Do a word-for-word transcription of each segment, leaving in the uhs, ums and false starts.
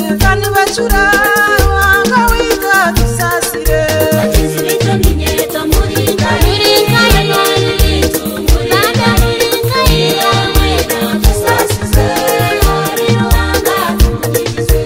kandi bacura ruhanga wita dusasire akizibito n'inyeto muri ngari ngari n'ibintu muri ngari ngari wita dusasize ari ruhanga tugize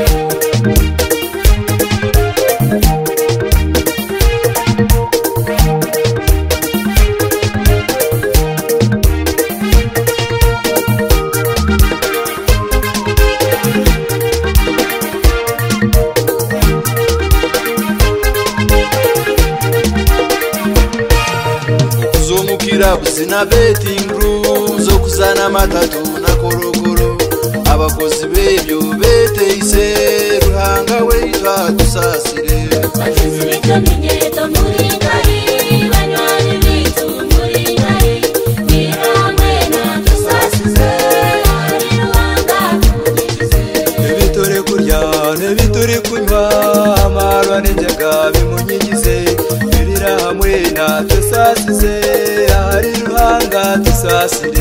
Zina betting room zo kuzana matatu na korokoro abakozi bebyo beteyise ruhanga wita dusasire akizibito n'inyeto muri ngari banywani bitu muri ngari niramwe na dusasize ari ruhanga tugize nebitore kurya nebitore kunywa amarwa n'injaga bimunyigize birira hamwe na dusasize ari ruhanga dusasire